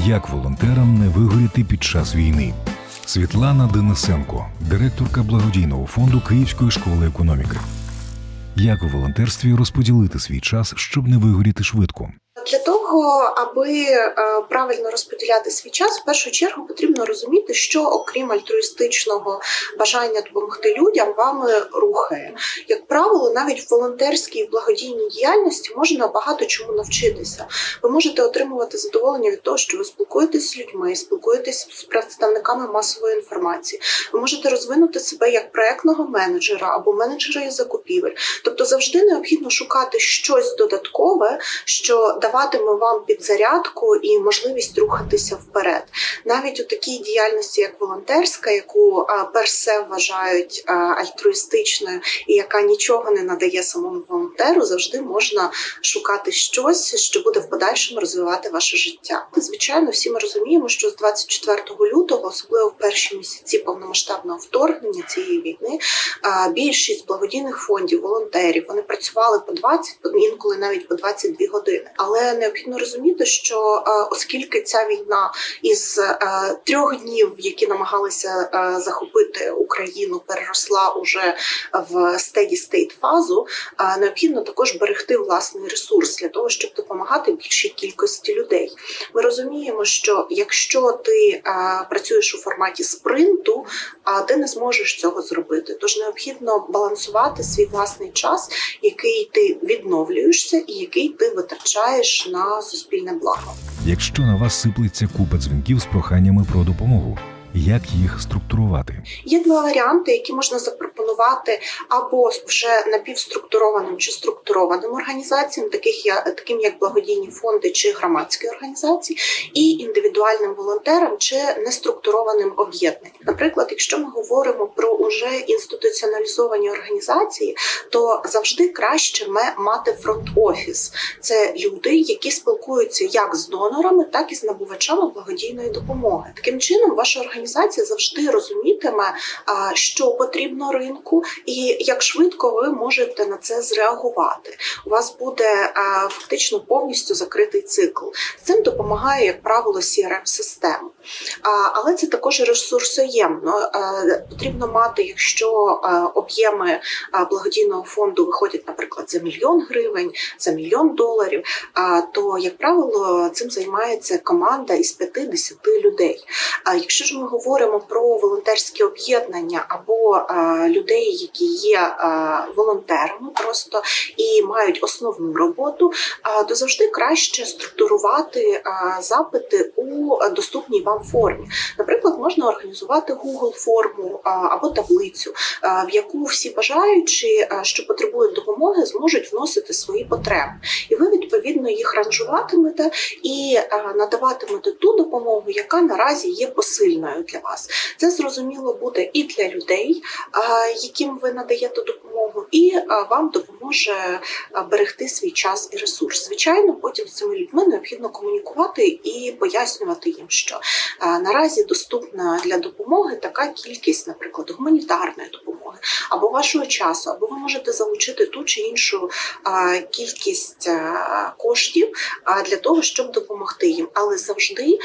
Як волонтерам не вигоріти під час війни? Світлана Денисенко, директорка благодійного фонду Київської школи економіки. Як у волонтерстві розподілити свій час, щоб не вигоріти швидко? Для того, аби правильно розподіляти свій час, в першу чергу потрібно розуміти, що окрім альтруїстичного бажання допомогти людям, вами рухає. Як правило, навіть в волонтерській і благодійній діяльності можна багато чому навчитися. Ви можете отримувати задоволення від того, що ви спілкуєтесь з людьми, спілкуєтесь з представниками масової інформації. Ви можете розвинути себе як проєктного менеджера або менеджера із закупівель. Тобто завжди необхідно шукати щось додаткове, що даватиме вам підзарядку і можливість рухатися вперед. Навіть у такій діяльності, як волонтерська, яку персе вважають альтруїстичною і яка нічого не надає самому волонтеру, завжди можна шукати щось, що буде в подальшому розвивати ваше життя. Звичайно, всі ми розуміємо, що з 24 лютого, особливо в перші місяці повномасштабного вторгнення цієї війни, більшість благодійних фондів, волонтерів, вони працювали по 20, інколи навіть по 22 години. Але необхідно розуміти, що оскільки ця війна із 3 днів, які намагалися захопити Україну, переросла уже в steady-state фазу, необхідно також берегти власний ресурс для того, щоб допомагати більшій кількості людей. Ми розуміємо, що якщо ти працюєш у форматі спринту, ти не зможеш цього зробити. Тож необхідно балансувати свій власний час, який ти відновлюєшся і який ти витрачаєш на суспільне благо. Якщо на вас сиплеться купа дзвінків з проханнями про допомогу, як їх структурувати? Є два варіанти, які можна запропонувати або вже напівструктурованим чи структурованим організаціям, таким як благодійні фонди чи громадські організації, і індивідуальним волонтерам чи неструктурованим об'єднанням. Наприклад, якщо ми говоримо про уже інституціоналізовані організації, то завжди краще мати фронт-офіс. Це люди, які спілкуються як з донорами, так і з набувачами благодійної допомоги. Таким чином, ваша організація завжди розумітиме, що потрібно ринку і як швидко ви можете на це зреагувати. У вас буде фактично повністю закритий цикл. З цим допомагає, як правило, CRM-система. Але це також ресурсоємно. Потрібно мати, якщо об'єми благодійного фонду виходять, наприклад, за $1 мільйон, за $1 мільйон, то, як правило, цим займається команда із 5-10 людей. Якщо ж ми говоримо про волонтерські об'єднання або людей, які є волонтерами просто і мають основну роботу, то завжди краще структурувати запити у доступній вам формі. Наприклад, можна організувати Google-форму або таблицю, в яку всі бажаючі, що потребують допомоги, зможуть вносити свої потреби. І ви, відповідно, їх ранжуватимете і надаватимете ту допомогу, яка наразі є посильною для вас. Це, зрозуміло, буде і для людей, яким ви надаєте допомогу, і вам допоможе берегти свій час і ресурс. Звичайно, потім з цими людьми необхідно комунікувати і пояснювати їм, що наразі доступна для допомоги така кількість, наприклад, гуманітарної допомоги, або вашого часу, або ви можете залучити ту чи іншу кількість коштів для того, щоб допомогти їм. Але завжди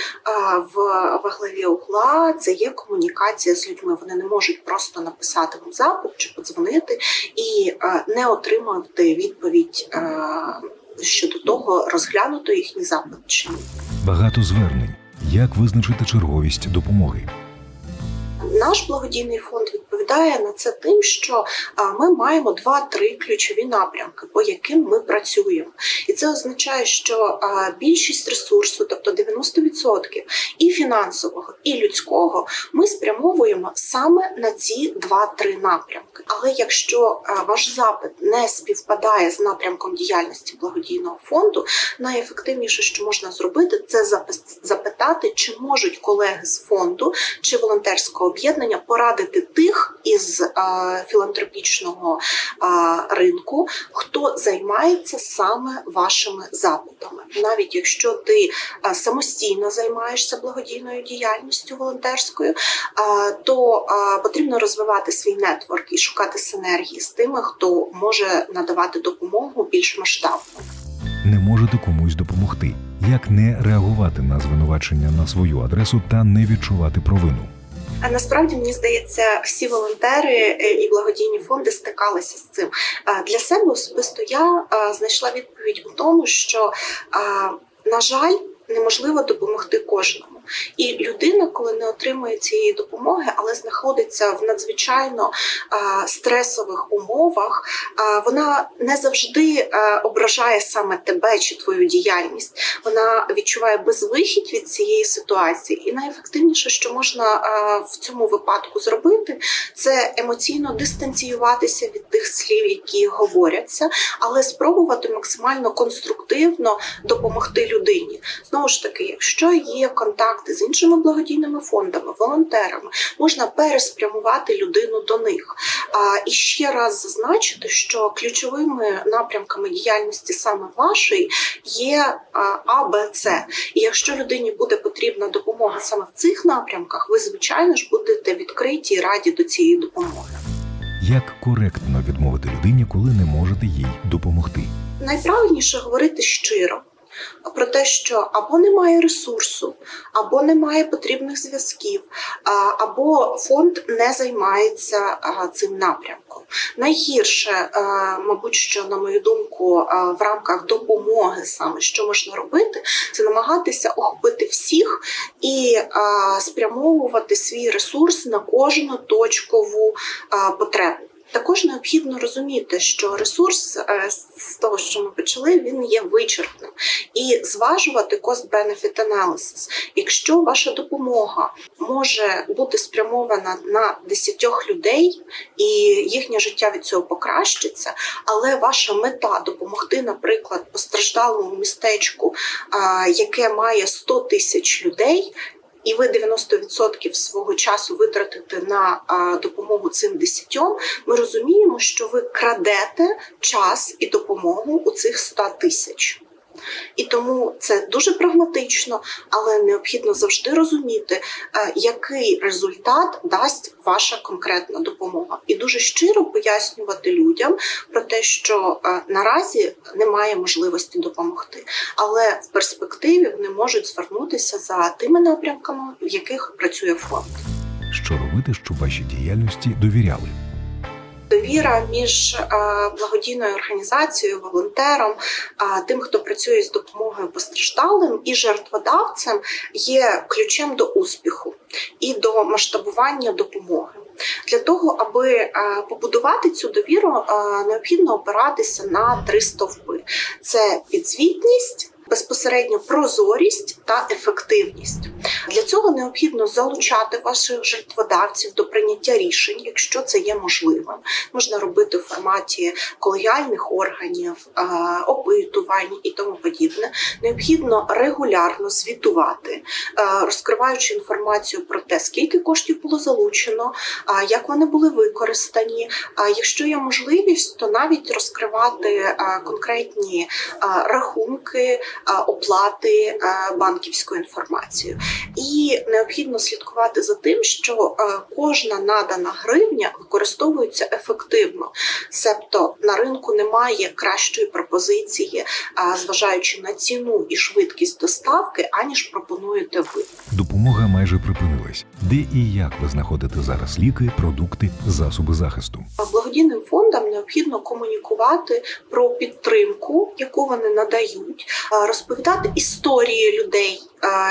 во главі угла це є комунікація з людьми. Вони не можуть просто написати вам запит чи подзвонити і не отримати відповідь щодо того, розглянуто їхній запит чи ні. Багато звернень. Як визначити черговість допомоги? Наш благодійний фонд відповідає на це тим, що ми маємо 2-3 ключові напрямки, по яким ми працюємо. І це означає, що більшість ресурсу, тобто 90% і фінансового, і людського, ми спрямовуємо саме на ці 2-3 напрямки. Але якщо ваш запит не співпадає з напрямком діяльності благодійного фонду, найефективніше, що можна зробити, це запитати, чи можуть колеги з фонду чи волонтерського об'єднання порадити тих із філантропічного ринку, хто займається саме вашими запитами. Навіть якщо ти самостійно займаєшся благодійною діяльністю волонтерською, то потрібно розвивати свій нетворк і шукати синергії з тими, хто може надавати допомогу більш масштабно. не можете комусь допомогти? Як не реагувати на звинувачення на свою адресу та не відчувати провину? А насправді, мені здається, всі волонтери і благодійні фонди стикалися з цим. Для себе особисто я знайшла відповідь у тому, що, на жаль, неможливо допомогти кожному. І людина, коли не отримує цієї допомоги, але знаходиться в надзвичайно стресових умовах, вона не завжди ображає саме тебе чи твою діяльність. Вона відчуває безвихідь від цієї ситуації. І найефективніше, що можна в цьому випадку зробити, це емоційно дистанціюватися від тих слів, які говоряться, але спробувати максимально конструктивно допомогти людині. Знову ж таки, якщо є контакти з іншими благодійними фондами, волонтерами, можна переспрямувати людину до них. І ще раз зазначити, що ключовими напрямками діяльності саме вашої є А, Б, С. І якщо людині буде потрібна допомога саме в цих напрямках, ви, звичайно ж, будете відкриті і раді до цієї допомоги. Як коректно відмовити людині, коли не можете їй допомогти? Найправильніше говорити щиро про те, що або немає ресурсу, або немає потрібних зв'язків, або фонд не займається цим напрямком. Найгірше, мабуть, що, на мою думку, в рамках допомоги саме, що можна робити, це намагатися охопити всіх і спрямовувати свій ресурс на кожну точкову потребу. Також необхідно розуміти, що ресурс, з того, що ми почали, він є вичерпним. І зважувати cost-benefit analysis. Якщо ваша допомога може бути спрямована на 10 людей, і їхнє життя від цього покращиться, але ваша мета допомогти, наприклад, постраждалому містечку, яке має 100 тисяч людей, і ви 90% свого часу витратите на допомогу цим 10, ми розуміємо, що ви крадете час і допомогу у цих 100 тисяч. І тому це дуже прагматично, але необхідно завжди розуміти, який результат дасть ваша конкретна допомога. І дуже щиро пояснювати людям про те, що наразі немає можливості допомогти. Але в перспективі вони можуть звернутися за тими напрямками, в яких працює фонд. Що робити, щоб вашій діяльності довіряли? Довіра між благодійною організацією, волонтером, тим, хто працює з допомогою постраждалим, і жертводавцем є ключем до успіху і до масштабування допомоги. Для того, аби побудувати цю довіру, необхідно опиратися на 3 стовпи. Це підзвітність, безпосередньо прозорість та ефективність. Для цього необхідно залучати ваших жертводавців до прийняття рішень, якщо це є можливим. Можна робити в форматі колегіальних органів, опитувань і тому подібне. Необхідно регулярно звітувати, розкриваючи інформацію про те, скільки коштів було залучено, як вони були використані. Якщо є можливість, то навіть розкривати конкретні рахунки, оплати банківською інформацією. І необхідно слідкувати за тим, що кожна надана гривня використовується ефективно. Себто на ринку немає кращої пропозиції, зважаючи на ціну і швидкість доставки, аніж пропонуєте ви. Допомога майже припинилась. Де і як ви знаходите зараз ліки, продукти, засоби захисту? Благодійним фондам необхідно комунікувати про підтримку, яку вони надають, розповідати історії людей,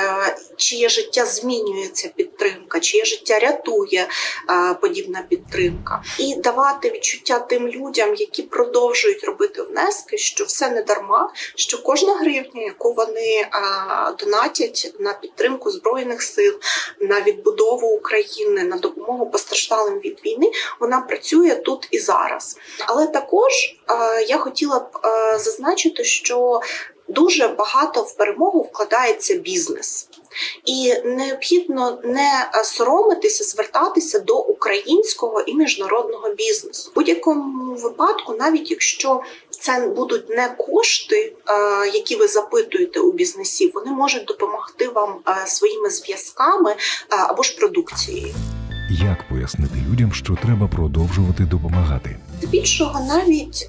чиє життя змінює ця підтримка, чиє життя рятує подібна підтримка. І давати відчуття тим людям, які продовжують робити внески, що все не дарма, що кожна гривня, яку вони донатять на підтримку Збройних сил, на відбудову України, на допомогу постраждалим від війни, вона працює тут і зараз. Але також я хотіла б зазначити, що дуже багато в перемогу вкладається бізнес. І необхідно не соромитися, звертатися до українського і міжнародного бізнесу. В будь-якому випадку, навіть якщо це будуть не кошти, які ви запитуєте у бізнесів, вони можуть допомогти вам своїми зв'язками або ж продукцією. Як пояснити людям, що треба продовжувати допомагати? Здебільшого навіть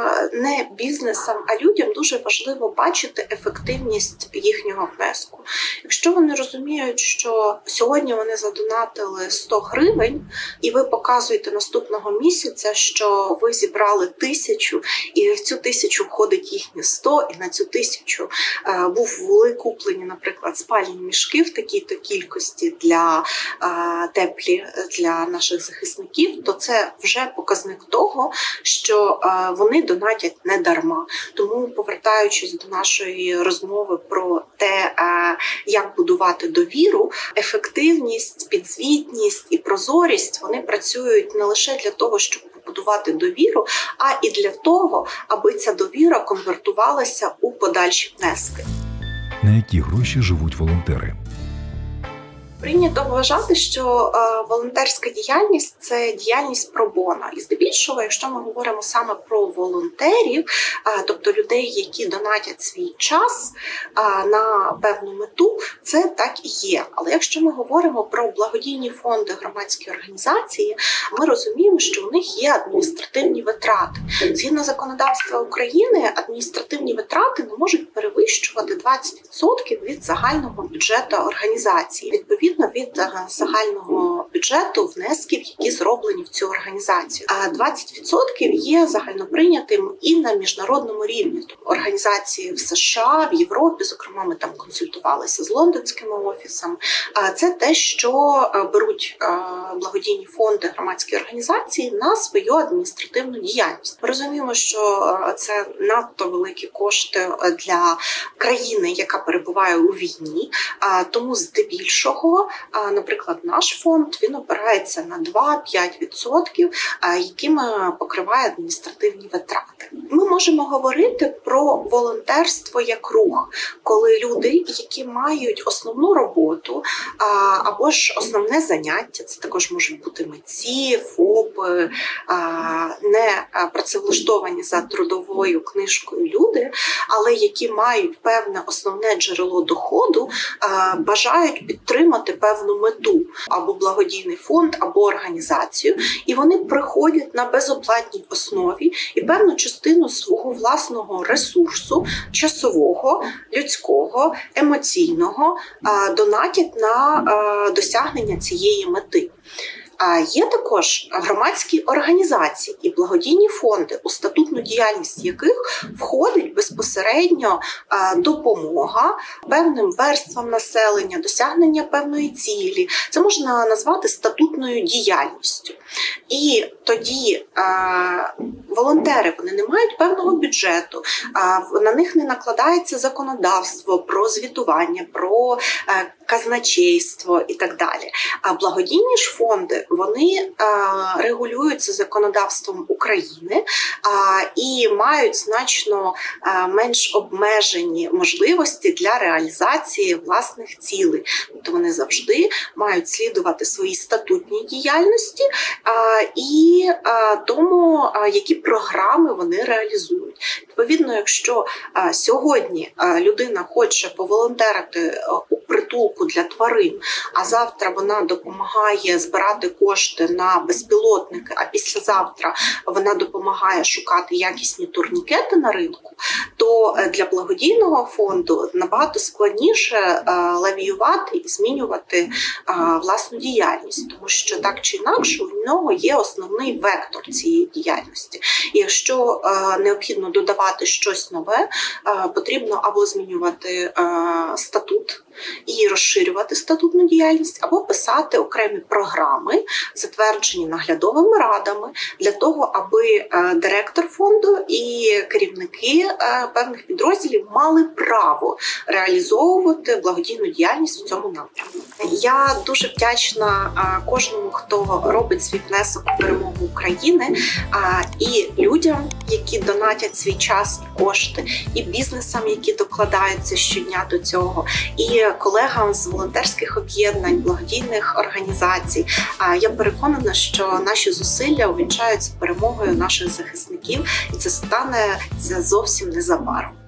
не бізнесам, а людям дуже важливо бачити ефективність їхнього внеску. Якщо вони розуміють, що сьогодні вони задонатили 100 гривень, і ви показуєте наступного місяця, що ви зібрали 1000, і в цю 1000 входить їхні 100, і на цю 1000 були куплені, наприклад, спальні мішки в такій-то кількості для теплі для наших захисників, то це вже показник того, що вони донатять не дарма. Тому, повертаючись до нашої розмови про те, як будувати довіру, ефективність, підзвітність і прозорість, вони працюють не лише для того, щоб побудувати довіру, а і для того, аби ця довіра конвертувалася у подальші внески. На які гроші живуть волонтери? Прийнято вважати, що волонтерська діяльність – це діяльність про боно. І здебільшого, якщо ми говоримо саме про волонтерів, тобто людей, які донатять свій час на певну мету, це так і є. Але якщо ми говоримо про благодійні фонди, громадські організації, ми розуміємо, що у них є адміністративні витрати. Згідно законодавства України, адміністративні витрати не можуть перевищувати 20% від загального бюджету організації. Відповідно, від загального бюджету внесків, які зроблені в цю організацію. А 20% є загальноприйнятим і на міжнародному рівні. Організації в США, в Європі, зокрема, ми там консультувалися з лондонськими офісами. Це те, що беруть благодійні фонди, громадські організації на свою адміністративну діяльність. Ми розуміємо, що це надто великі кошти для країни, яка перебуває у війні, тому здебільшого, наприклад, наш фонд, він опирається на 2-5%, якими покриває адміністративні витрати. Ми можемо говорити про волонтерство як рух, коли люди, які мають основну роботу або ж основне заняття, це також можуть бути митці, ФОПи, не працевлаштовані за трудовою книжкою люди, але які мають певне основне джерело доходу, бажають підтримати певну мету, або благодійний фонд, або організацію, і вони приходять на безоплатній основі і певну частину свого власного ресурсу, часового, людського, емоційного, донатять на досягнення цієї мети. Є також громадські організації і благодійні фонди, у статутну діяльність яких входить безпосередньо допомога певним верствам населення, досягнення певної цілі. Це можна назвати статутною діяльністю. І тоді волонтери, вони не мають певного бюджету, на них не накладається законодавство про звітування, про казначейство і так далі. А благодійні ж фонди, вони регулюються законодавством України і мають значно менш обмежені можливості для реалізації власних цілей. Тобто вони завжди мають слідувати своїй статутній діяльності і тому, які програми вони реалізують. Відповідно, якщо сьогодні людина хоче поволонтерити у притулку для тварин, а завтра вона допомагає збирати кошти на безпілотники, а післязавтра вона допомагає шукати якісні турнікети на ринку, то для благодійного фонду набагато складніше лавіювати і змінювати власну діяльність, тому що так чи інакше у нього є основний вектор цієї діяльності. І якщо необхідно додавати щось нове, потрібно або змінювати статут і розширювати статутну діяльність, або писати окремі програми, затверджені наглядовими радами, для того, аби директор фонду і керівники певних підрозділів мали право реалізовувати благодійну діяльність у цьому напрямку. Я дуже вдячна кожному, хто робить свій внесок у перемогу України, і людям, які донатять свій час і кошти, і бізнесам, які докладаються щодня до цього, і колегам з волонтерських об'єднань, благодійних організацій. Я переконана, що наші зусилля увінчаються перемогою наших захисників, і це станеться зовсім незабаром.